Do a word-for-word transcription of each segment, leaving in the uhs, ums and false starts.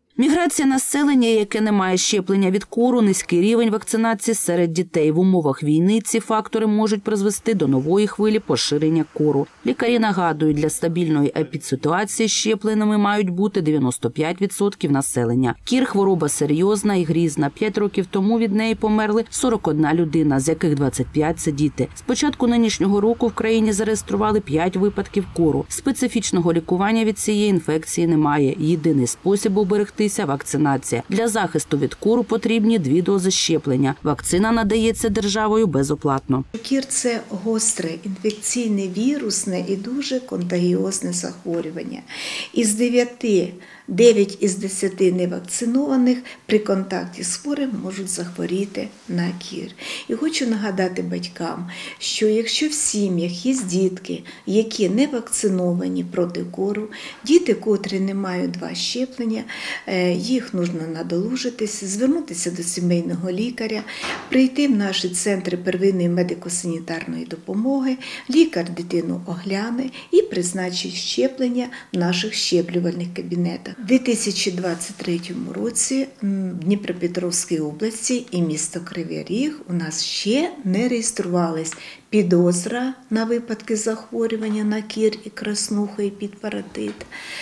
Міграція населення, яке не має щеплення від кору, низький рівень вакцинації серед дітей. В умовах війни ці фактори можуть призвести до нової хвилі поширення кору. Лікарі нагадують, для стабільної епідситуації щепленими мають бути дев'яносто п'ять відсотків населення. Кір – хвороба серйозна і грізна. П'ять років тому від неї померли сорок одна людина, з яких двадцять п'ять – це діти. З початку нинішнього року в країні зареєстрували п'ять випадків кору. Специфічного лікування від цієї інфекції немає. Єдиний спосіб уберегтися – вакцинація. Для захисту від кору потрібні дві дози щеплення. Вакцина надається державою безоплатно. Кір – це гостре, інфекційне, вірусне і дуже контагіозне захворювання. Із дев'яти, дев'ять із десяти невакцинованих при контакті з хворим можуть захворіти на кір. І хочу нагадати батькам, що якщо в сім'ях є дітки, які не вакциновані проти кору, діти, котрі не мають два щеплення, їх потрібно надолужитися, звернутися до сімейного лікаря, прийти в наші центри первинної медико-санітарної допомоги, лікар дитину огляне і призначить щеплення в наших щеплювальних кабінетах. У дві тисячі двадцять третьому році в Дніпропетровській області і місто Кривий Ріг у нас ще не реєструвались підозра на випадки захворювання на кір і краснуху і підпаратит.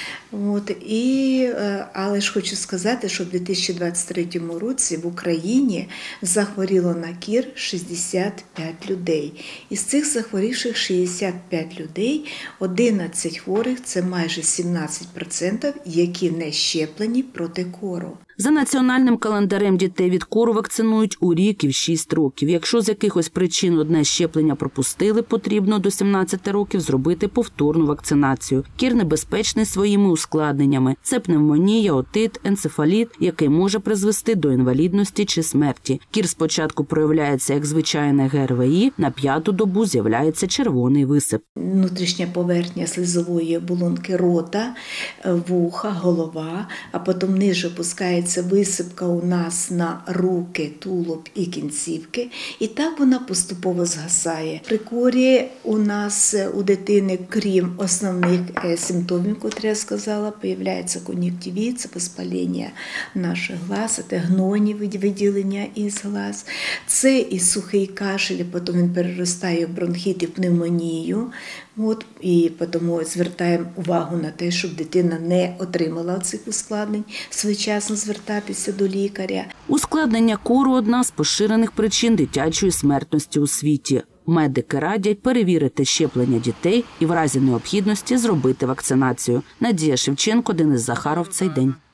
От, і, але ж хочу сказати, що в дві тисячі двадцять третьому році в Україні захворіло на кір шістдесят п'ять людей. Із цих захворівших шістдесят п'ять людей, одинадцять хворих, це майже сімнадцять відсотків, які не щеплені проти кору. За національним календарем дітей від кору вакцинують у рік і в шість років. Якщо з якихось причин одне щеплення пропустили, потрібно до сімнадцяти років зробити повторну вакцинацію. Кір небезпечний своїми ускладненнями. Це пневмонія, отит, енцефаліт, який може призвести до інвалідності чи смерті. Кір спочатку проявляється як звичайне ге ер ве і, на п'яту добу з'являється червоний висип. Внутрішня поверхня слизової оболонки рота, вуха, голова, а потім ниже опускається висипка у нас на руки, тулуб і кінцівки. І так вона поступово згасає. При корі у нас у дитини, крім основних симптомів, які я сказала, появляється кон'юнктивіт, це воспалення наших глаз, це гнойні виділення із глаз. Це і сухий кашель, потім він переростає в бронхіт і пневмонію. От, і тому звертаємо увагу на те, щоб дитина не отримала цих ускладнень, своєчасно звертатися до лікаря. Ускладнення кору – одна з поширених причин дитячої смертності у світі. Медики радять перевірити щеплення дітей і в разі необхідності зробити вакцинацію. Надія Шевченко, Денис Захаров. Цей день.